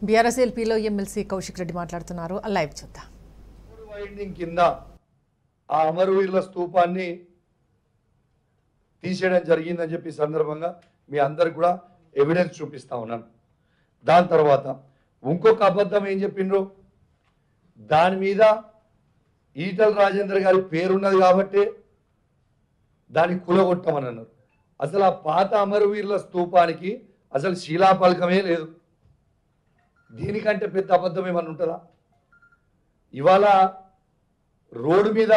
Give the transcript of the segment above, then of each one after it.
బీఆర్ఎస్ఎల్పీలో MLC Kaushik Reddy మాట్లాడుతున్నారు. Live చూద్దాం. Winding కింద ఆ అమరవీరుల స్తూపాన్ని తీసేయడం జరిగిందని చెప్పి సందర్భంగా మీ అందరికి కూడా ఎవిడెన్స్ చూపిస్తా ఉన్నాను. దాని తర్వాత ఇంకొక అబద్ధం ఏం చెప్పిండ్రు, దాని మీద ఈటల రాజేందర్ గారి పేరున్నది కాబట్టి దాన్ని కూలగొట్టమని అన్నారు. అసలు ఆ పాత అమరవీరుల స్తూపానికి అసలు శిలాఫలకమే లేదు. దీనికంటే పెద్ద అబద్ధం ఏమన్నా ఉంటుందా? ఇవాళ రోడ్డు మీద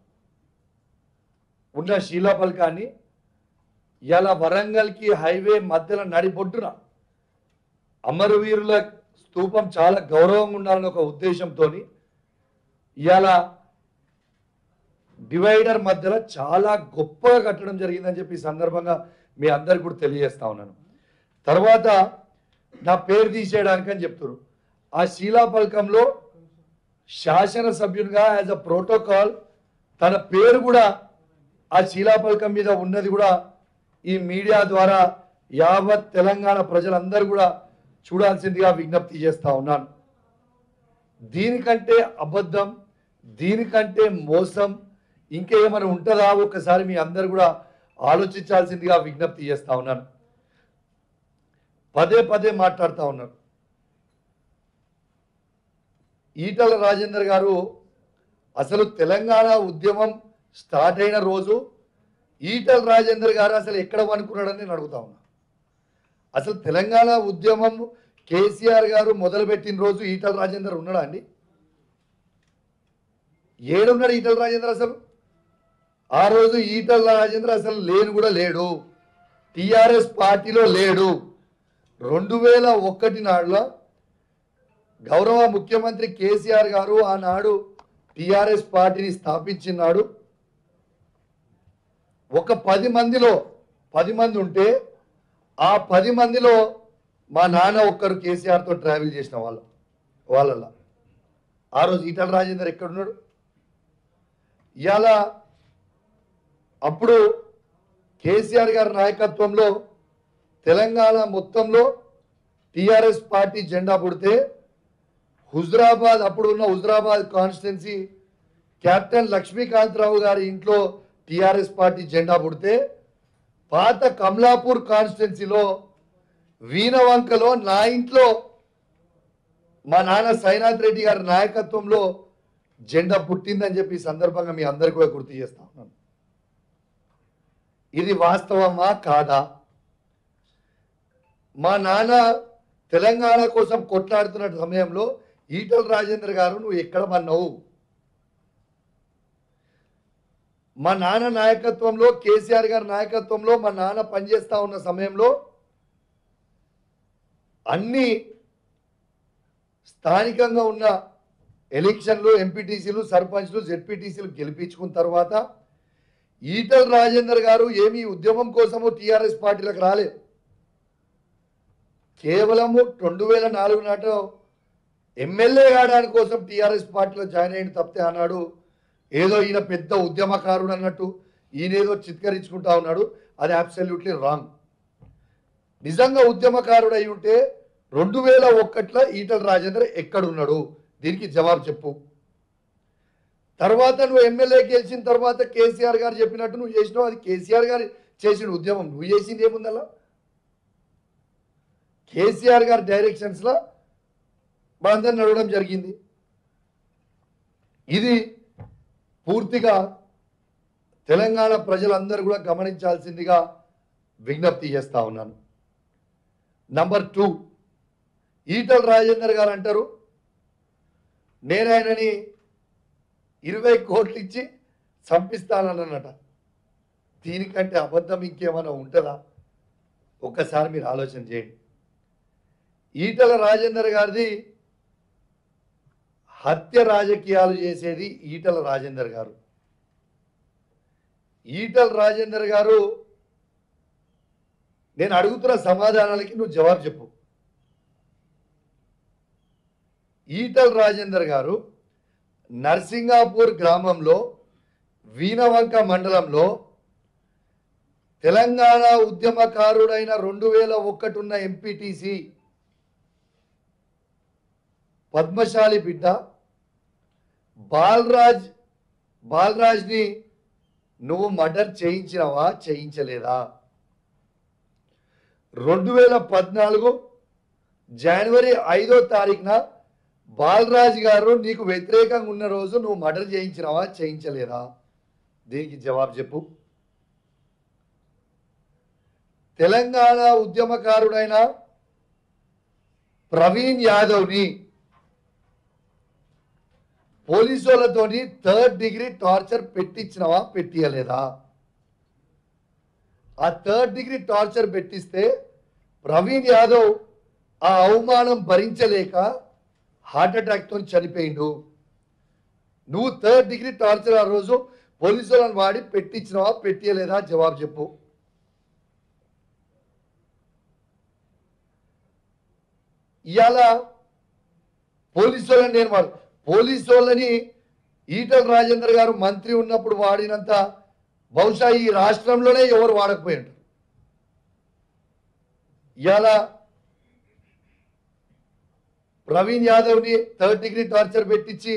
ఉన్న శిలాఫలకాన్ని ఇలా వరంగల్కి హైవే మధ్యలో నడిబొడ్డున అమరవీరుల స్తూపం చాలా గౌరవంగా ఉండాలని ఒక ఉద్దేశంతో ఇవాళ డివైడర్ మధ్యలో చాలా గొప్పగా కట్టడం జరిగిందని చెప్పి ఈ సందర్భంగా మీ అందరికి కూడా తెలియజేస్తా ఉన్నాను. తర్వాత నా పేరు తీసేయడానికి అని చెప్తున్నారు. ఆ శిలాఫలకంలో శాసనసభ్యునిగా యాజ్ అ ప్రోటోకాల్ తన పేరు కూడా ఆ శిలాఫలకం మీద ఉన్నది కూడా ఈ మీడియా ద్వారా యావత్ తెలంగాణ ప్రజలందరూ కూడా చూడాల్సిందిగా విజ్ఞప్తి చేస్తా ఉన్నాను. దీనికంటే అబద్ధం, దీనికంటే మోసం ఇంకేమైనా ఉంటుందా? ఒకసారి మీ అందరు కూడా ఆలోచించాల్సిందిగా విజ్ఞప్తి చేస్తా ఉన్నాను. పదే పదే మాట్లాడుతూ ఉన్నారు. ఈటల రాజేందర్ గారు అసలు తెలంగాణ ఉద్యమం స్టార్ట్ అయిన రోజు ఈటల రాజేందర్ గారు అసలు ఎక్కడ అనుకున్నాడని నేను అడుగుతా ఉన్నా. అసలు తెలంగాణ ఉద్యమం కేసీఆర్ గారు మొదలుపెట్టిన రోజు ఈటల రాజేందర్ ఉన్నాడా అండి? ఏడున్నాడు ఈటల రాజేందర్? అసలు ఆ రోజు ఈటల రాజేందర్ అసలు లేను కూడా లేడు, టిఆర్ఎస్ పార్టీలో లేడు. 2001 నాడులో గౌరవ ముఖ్యమంత్రి కేసీఆర్ గారు ఆనాడు టిఆర్ఎస్ పార్టీని స్థాపించినాడు. ఒక 10 మంది ఉంటే ఆ 10 మందిలో మా నాన్న ఒక్కరు కేసీఆర్తో ట్రావెల్ చేసిన వాళ్ళ ఆ రోజు ఈటల రాజేందర్ ఎక్కడున్నాడు? ఇవాళ అప్పుడు కేసీఆర్ గారి నాయకత్వంలో తెలంగాణ మొత్తంలో టిఆర్ఎస్ పార్టీ జెండా పుడితే హుజరాబాద్, అప్పుడు ఉన్న హుజరాబాద్ కాన్స్టిట్యున్సీ కెప్టెన్ లక్ష్మీకాంతరావు గారి ఇంట్లో టిఆర్ఎస్ పార్టీ జెండా పుడితే పాత కమలాపూర్ కాన్స్టిట్యున్సీలో వీణవంకలో నా ఇంట్లో మా నాన్న సైనాథ్ రెడ్డి గారి నాయకత్వంలో జెండా పుట్టిందని చెప్పి ఈ సందర్భంగా మీ అందరికీ కూడా గుర్తు చేస్తా ఉన్నాను. ఇది వాస్తవమా కాదా? మా నాన్న తెలంగాణ కోసం కొట్లాడుతున్న సమయంలో ఈటల రాజేందర్ గారు నువ్వు ఎక్కడ పన్నావు? మా నాన్న నాయకత్వంలో, కేసీఆర్ గారి నాయకత్వంలో మా నాన్న పనిచేస్తా ఉన్న సమయంలో అన్ని స్థానికంగా ఉన్న ఎలక్షన్లు, ఎంపీటీసీలు, సర్పంచ్లు, జెడ్పీటీసీలు గెలిపించుకున్న తర్వాత ఈటల రాజేందర్ గారు ఏమీ ఉద్యమం కోసము టీఆర్ఎస్ పార్టీలకు రాలేదు. కేవలము 2004 నాటి ఎమ్మెల్యే కావడానికి కోసం టీఆర్ఎస్ పార్టీలో జాయిన్ అయిన తప్పితే అన్నాడు ఏదో ఈయన పెద్ద ఉద్యమకారుడు అన్నట్టు ఈయన ఏదో చిత్కరించుకుంటా ఉన్నాడు. అది అబ్సల్యూట్లీ రాంగ్. నిజంగా ఉద్యమకారుడు అయి ఉంటే 2001లో ఈటల రాజేందర్ ఎక్కడున్నాడు? దీనికి జవాబు చెప్పు. తర్వాత నువ్వు ఎమ్మెల్యే గెలిచిన తర్వాత కేసీఆర్ గారు చెప్పినట్టు నువ్వు చేసినావు. అది కేసీఆర్ గారు చేసిన ఉద్యమం, నువ్వు చేసింది ఏముందలా? కేసీఆర్ గారి డైరెక్షన్స్లో మనందరం నడవడం జరిగింది. ఇది పూర్తిగా తెలంగాణ ప్రజలందరూ కూడా గమనించాల్సిందిగా విజ్ఞప్తి చేస్తా ఉన్నాను. నంబర్ 2, ఈటల రాజేందర్ గారు అంటారు నేను ఆయనని 20 కోట్లు ఇచ్చి చంపిస్తానన్నట. దీనికంటే అబద్ధం ఇంకేమైనా ఉంటుందా? ఒక్కసారి మీరు ఆలోచన చేయండి. ఈటల రాజేందర్ గారిది హత్య రాజకీయాలు చేసేది ఈటల రాజేందర్ గారు. ఈటల రాజేందర్ గారు నేను అడుగుతున్న సమాధానాలకి నువ్వు జవాబు చెప్పు. ఈటల రాజేందర్ గారు నర్సింగాపూర్ గ్రామంలో వీణవంక మండలంలో తెలంగాణ ఉద్యమకారుడైన 2001 ఉన్న ఎంపీటీసీ పద్మశాలి బిడ్డ బాలరాజ్ని నువ్వు మర్డర్ చేయించినవా చేయించలేదా? 2014 జనవరి 5వ తారీఖున బాలరాజ్ గారు నీకు వ్యతిరేకంగా ఉన్న రోజు నువ్వు మర్డర్ చేయించినవా చేయించలేదా? దీనికి జవాబు చెప్పు. తెలంగాణ ఉద్యమకారుడైన ప్రవీణ్ యాదవ్ని పోలీసులతోని 3rd డిగ్రీ టార్చర్ పెట్టించినవా పెట్టియలేదా? ఆ 3rd డిగ్రీ టార్చర్ పెట్టిస్తే ప్రవీణ్ యాదవ్ ఆ అవమానం భరించలేక హార్ట్ అటాక్తో చనిపోయిండు. నువ్వు 3rd డిగ్రీ టార్చర్ ఆ రోజు పోలీసులను వాడి పెట్టించినవా పెట్టియలేదా? జవాబు చెప్పు. ఇవాళ పోలీసులని ఈటల రాజేందర్ గారు మంత్రి ఉన్నప్పుడు వాడినంత బహుశా ఈ రాష్ట్రంలోనే ఎవరు వాడకపోయి ఉంటారు. ఇవాళ ప్రవీణ్ యాదవ్ని 3rd డిగ్రీ టార్చర్ పెట్టించి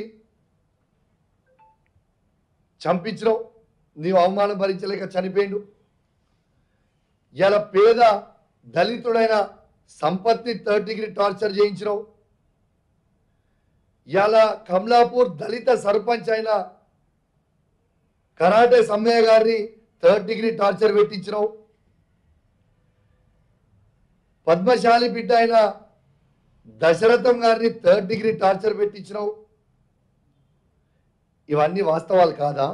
చంపించడం, నీవు అవమానం భరించలేక చనిపోయిండు. ఇవాళ పేద దళితుడైన సంపత్ని 3rd డిగ్రీ టార్చర్ చేయించడం. ఇవాళ కమలాపూర్ దళిత సర్పంచ్ అయిన కరాటే సమ్మయ్య గారిని 3rd డిగ్రీ టార్చర్ పెట్టించడం. పద్మశాలి బిడ్డ అయిన దశరథం గారిని 3rd డిగ్రీ టార్చర్ పెట్టించడం. ఇవన్నీ వాస్తవాలు కాదా?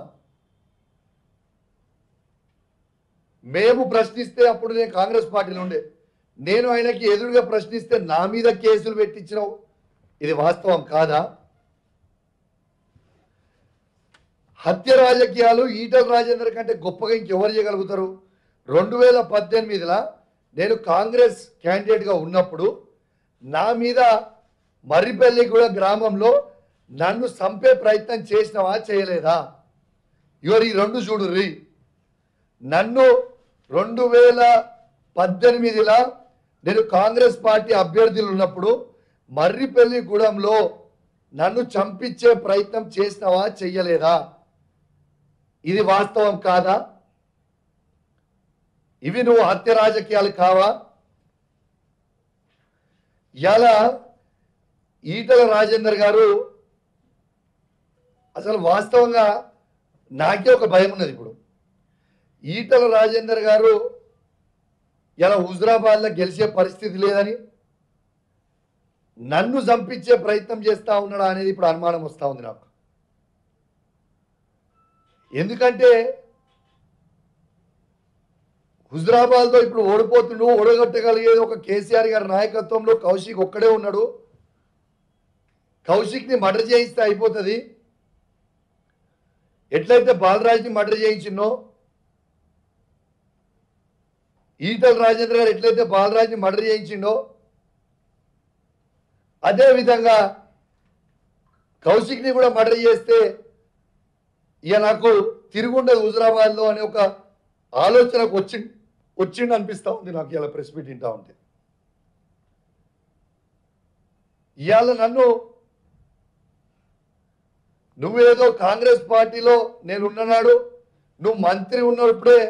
మేము ప్రశ్నిస్తే అప్పుడు నేను కాంగ్రెస్ పార్టీలో ఉండే, నేను ఆయనకి ఎదురుగా ప్రశ్నిస్తే నా మీద కేసులు పెట్టించడం ఇది వాస్తవం కాదా? హత్య రాజకీయాలు ఈటల రాజేందర్ కంటే గొప్పగా ఇంకెవరు చేయగలుగుతారు? 2018లో నేను కాంగ్రెస్ క్యాండిడేట్గా ఉన్నప్పుడు నా మీద మర్రిపల్లిగూడ గ్రామంలో నన్ను చంపే ప్రయత్నం చేసినవా చేయలేదా? ఇవరు ఈ రెండు చూడుర్రి. నన్ను 2018లో నేను కాంగ్రెస్ పార్టీ అభ్యర్థులు ఉన్నప్పుడు మర్రిపల్లిగూడెంలో నన్ను చంపించే ప్రయత్నం చేసినవా చెయ్యలేదా? ఇది వాస్తవం కాదా? ఇవి నువ్వు హత్య రాజకీయాలు కావా? ఇలా ఈటల రాజేందర్ గారు అసలు వాస్తవంగా నాకే ఒక భయం ఉన్నది. ఇప్పుడు ఈటల రాజేందర్ గారు ఇలా హుజురాబాద్లో గెలిచే పరిస్థితి లేదని నన్ను చంపించే ప్రయత్నం చేస్తా ఉన్నాడా అనేది ఇప్పుడు అనుమానం వస్తూ ఉంది నాకు. ఎందుకంటే హుజురాబాద్లో ఇప్పుడు ఓడిపోతుండు, ఓడగొట్టగలిగేది ఒక కేసీఆర్ గారి నాయకత్వంలో కౌశిక్ ఒక్కడే ఉన్నాడు. కౌశిక్ని మర్డర్ చేయిస్తే అయిపోతుంది. ఎట్లయితే బాలరాజ్ని మర్డర్ చేయించినో, ఈటల రాజేందర్ గారు ఎట్లయితే బాలరాజ్ని మర్డర్ చేయించిండో, అదేవిధంగా కౌశిక్ని కూడా మర్డర్ చేస్తే ఇక నాకు తిరుగుండదు హుజురాబాద్లో అనే ఒక ఆలోచనకు వచ్చిండు అనిపిస్తూ ఉంది నాకు ఇలా ప్రెస్ మీట్ వింటా ఉంటే. ఇవాళ నన్ను నువ్వేదో కాంగ్రెస్ పార్టీలో నేనున్ననాడు, నువ్వు మంత్రి ఉన్నప్పుడే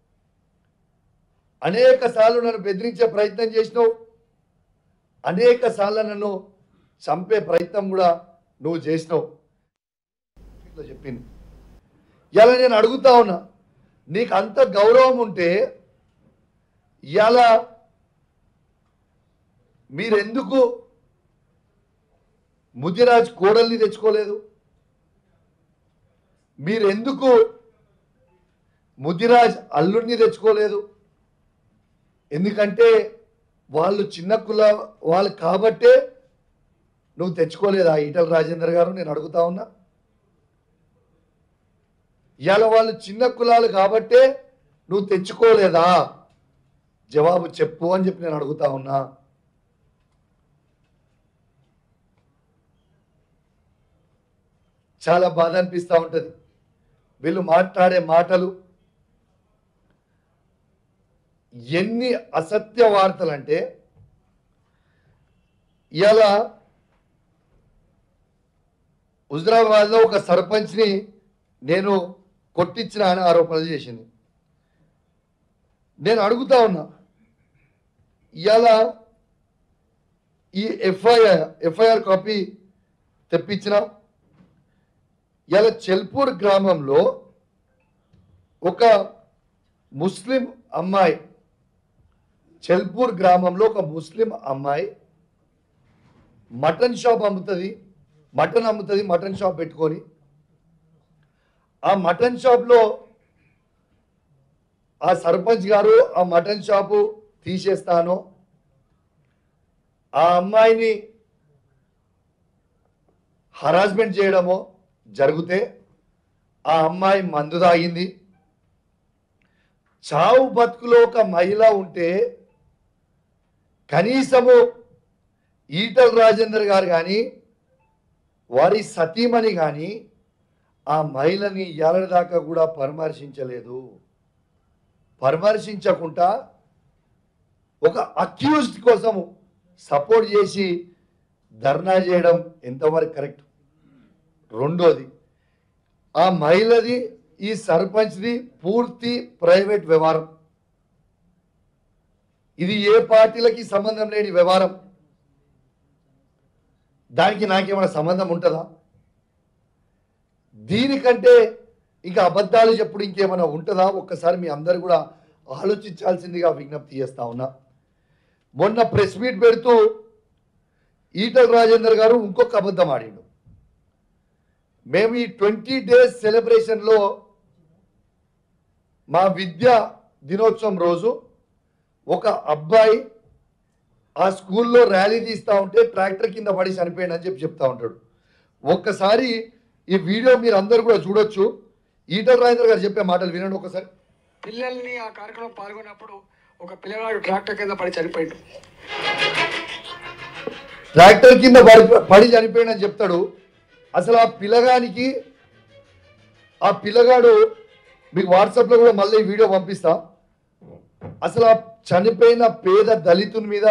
అనేక సార్లు నన్ను బెదిరించే ప్రయత్నం చేసినావు, అనేక సార్లు నన్ను చంపే ప్రయత్నం కూడా నువ్వు చేసినావు ఇట్లా చెప్పింది. ఇలా నేను అడుగుతా ఉన్నా, నీకు అంత గౌరవం ఉంటే ఇలా మీరెందుకు ముదిరాజ్ కోడల్ని తెచ్చుకోలేదు? మీరెందుకు ముదిరాజ్ అల్లుడిని తెచ్చుకోలేదు? ఎందుకంటే వాళ్ళు చిన్న కుల వాళ్ళు కాబట్టే నువ్వు తెచ్చుకోలేదా ఈటల రాజేందర్ గారు? నేను అడుగుతా ఉన్నా. ఇవాళ వాళ్ళు చిన్న కులాలు కాబట్టే నువ్వు తెచ్చుకోలేదా? జవాబు చెప్పు అని చెప్పి నేను అడుగుతా ఉన్నా. చాలా బాధ అనిపిస్తూ ఉంటుంది వీళ్ళు మాట్లాడే మాటలు. ఎన్ని అసత్య వార్తలు అంటే, ఇలా హుజరాబాద్లో ఒక సర్పంచ్ని నేను కొట్టించిన అని ఆరోపణలు చేసింది. నేను అడుగుతా ఉన్నా, ఇవాళ ఈ ఎఫ్ఐఆర్ కాపీ తెప్పించిన ఇవాళ చెల్పూర్ గ్రామంలో ఒక ముస్లిం అమ్మాయి, చెల్పూర్ గ్రామంలో ఒక ముస్లిం అమ్మాయి మటన్ షాప్ అమ్ముతుంది, మటన్ షాప్ పెట్టుకొని ఆ మటన్ షాప్లో ఆ సర్పంచ్ గారు ఆ మటన్ షాపు తీసేస్తాను, ఆ అమ్మాయిని హరాస్మెంట్ చేయడమో జరిగితే ఆ అమ్మాయి మందు తాగింది. చావు బతుకులో ఒక మహిళ ఉంటే కనీసము ఈటల రాజేందర్ గారు కానీ వారి సతీమణి కానీ ఆ మహిళని ఏడాదిదాకా కూడా పరామర్శించలేదు. పరామర్శించకుండా ఒక అక్యూజ్డ్ కోసం సపోర్ట్ చేసి ధర్నా చేయడం ఎంతవరకు కరెక్ట్? రెండోది, ఆ మహిళది ఈ సర్పంచ్ది పూర్తి ప్రైవేట్ వ్యవహారం. ఇది ఏ పార్టీలకి సంబంధం లేని వ్యవహారం. దానికి నాకేమైనా సంబంధం ఉంటుందా? దీనికంటే ఇంకా అబద్ధాలు చెప్పుడు ఇంకేమైనా ఉంటుందా? ఒక్కసారి మీ అందరు కూడా ఆలోచించాల్సిందిగా విజ్ఞప్తి చేస్తా ఉన్నా. మొన్న ప్రెస్ మీట్ పెడుతూ ఈటల రాజేందర్ గారు ఇంకొక అబద్ధం ఆడిండు. మేము ఈ 20 days సెలబ్రేషన్లో మా విద్యా దినోత్సవం రోజు ఒక అబ్బాయి ఆ స్కూల్లో ర్యాలీ తీస్తూ ఉంటే ట్రాక్టర్ కింద పడి చనిపోయాడు అని చెప్తా ఉంటాడు. ఒక్కసారి ఈ వీడియో మీరు అందరూ కూడా చూడొచ్చు. ఈటల రాజేందర్ గారు చెప్పే మాటలు వినండి ఒకసారి. పిల్లల్ని ఆ కార్యక్రమం పాల్గొన్నప్పుడు ఒక పిల్లవాడు ట్రాక్టర్ కింద పడి చనిపోయాడు. ట్రాక్టర్ కింద పడి చనిపోయాడని చెప్తాడు. అసలు ఆ పిల్లగానికి, ఆ పిల్లగాడు మీకు వాట్సాప్లో కూడా మళ్ళీ ఈ వీడియో పంపిస్తా. అసలు ఆ చనిపోయిన పేద దళితుని మీద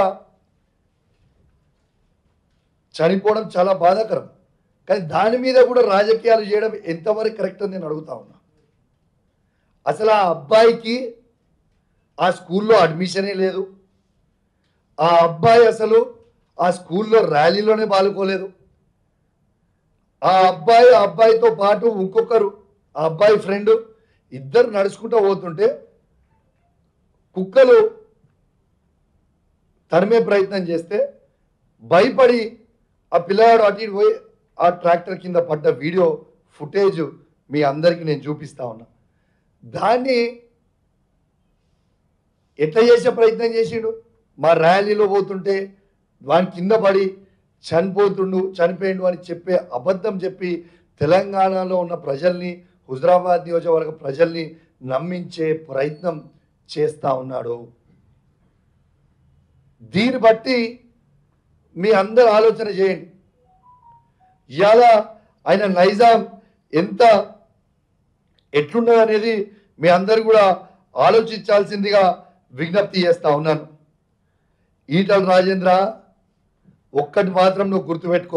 చనిపోవడం చాలా బాధాకరం. కానీ దాని మీద కూడా రాజకీయాలు చేయడం ఎంతవరకు కరెక్ట్ అని నేను అడుగుతా ఉన్నా. అసలు ఆ అబ్బాయికి ఆ స్కూల్లో అడ్మిషనే లేదు. ఆ అబ్బాయి అసలు ఆ స్కూల్లో ర్యాలీలోనే పాల్గొలేదు. ఆ అబ్బాయితో పాటు ఇంకొకరు, ఆ అబ్బాయి ఫ్రెండ్, ఇద్దరు నడుచుకుంటూ పోతుంటే కుక్కలు తరిమే ప్రయత్నం చేస్తే భయపడి ఆ పిల్లవాడు అటు ఇటు పోయి ఆ ట్రాక్టర్ కింద పడ్డ వీడియో ఫుటేజ్ మీ అందరికీ నేను చూపిస్తా ఉన్నా. దాన్ని ఎట్లా చేసే ప్రయత్నం చేసిండు? మా ర్యాలీలో పోతుంటే వాని కింద పడి చనిపోయిండు అని చెప్పే అబద్ధం చెప్పి తెలంగాణలో ఉన్న ప్రజల్ని, హుజరాబాద్ నియోజకవర్గ ప్రజల్ని నమ్మించే ప్రయత్నం చేస్తూ ఉన్నాడు. దీన్ని బట్టి మీ అందరూ ఆలోచన చేయండి. ఇవాళ ఆయన నైజాం ఎట్లున్నది అనేది మీ అందరు కూడా ఆలోచించాల్సిందిగా విజ్ఞప్తి చేస్తా ఉన్నాను. ఈటల రాజేంద్ర, ఒక్కటి మాత్రం నువ్వు గుర్తుపెట్టుకో,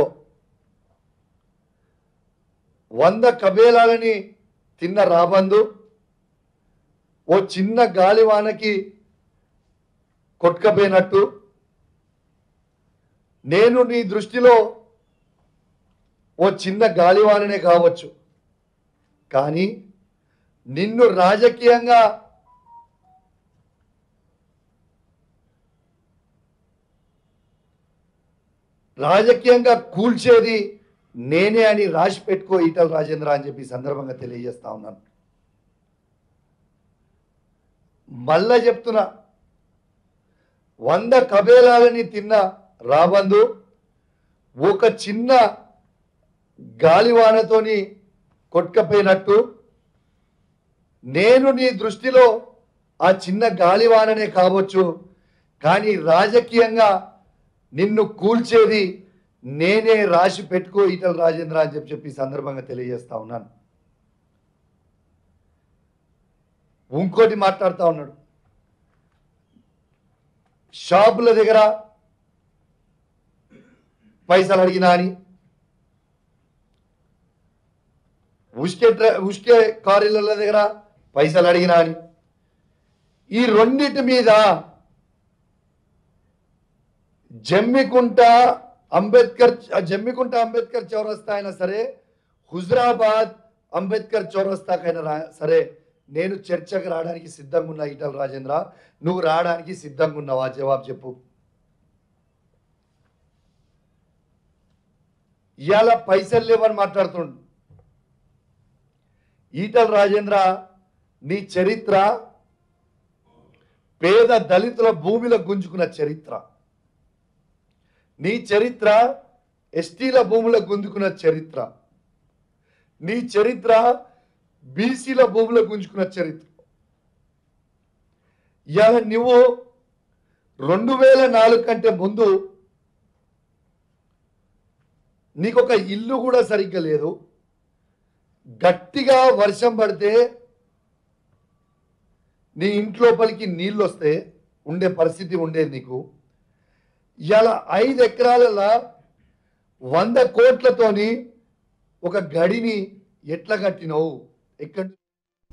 100 కబేలాలని తిన్న రాబందు ఓ చిన్న గాలివానకి కొట్టుకపోయినట్టు నేను నీ దృష్టిలో ఓ చిన్న గాలివాననే కావచ్చు, కానీ నిన్ను రాజకీయంగా కూల్చేది నేనే అని రాసి పెట్టుకో ఈటల రాజేంద్ర అని చెప్పి సందర్భంగా తెలియజేస్తా ఉన్నాను. మళ్ళా చెప్తున్నా, 100 కబేలాలని తిన్న రాబందు ఒక చిన్న గాలివానతోని కొట్టుకపోయినట్టు నేను నీ దృష్టిలో ఆ చిన్న గాలివాననే కావచ్చు, కానీ రాజకీయంగా నిన్ను కూల్చేది నేనే, రాసి పెట్టుకో ఈటల రాజేంద్ర అని చెప్పి సందర్భంగా తెలియజేస్తా ఉన్నాను. ఇంకోటి మాట్లాడుతూ ఉన్నాడు, షాపుల దగ్గర పైసలు అడిగినా అని, ఉష్కే కారీల దగ్గర పైసలు అడిగినా అని ఈ రెండిటి మీద జమ్మికుంట అంబేద్కర్ చౌరస్తా అయినా సరే, హుజరాబాద్ అంబేద్కర్ చౌరస్తాకైనా సరే నేను చర్చకు రావడానికి సిద్ధంగా ఉన్నా. ఈటల రాజేంద్ర, నువ్వు రావడానికి సిద్ధంగా ఉన్నావా? జవాబు చెప్పు. ఇవాళ పైసలు లేవని మాట్లాడుతుండు ఈటల రాజేంద్ర. నీ చరిత్ర పేద దళితుల భూమిలో గుంజుకున్న చరిత్ర, నీ చరిత్ర ఎస్టీల భూముల గుంజుకున్న చరిత్ర, నీ చరిత్ర బీసీల భూముల గుంజుకున్న చరిత్ర. ఇవాళ నువ్వు 2004 కంటే ముందు నీకొక ఇల్లు కూడా సరిగ్గా లేదు. గట్టిగా వర్షం పడితే నీ ఇంట్లోపలికి నీళ్ళు వస్తే ఉండే పరిస్థితి ఉండేది నీకు. ఇవాళ 5 ఎకరాలలో 100 కోట్లతోని ఒక గడిని ఎట్లా కట్టినావు? ఎక్కడ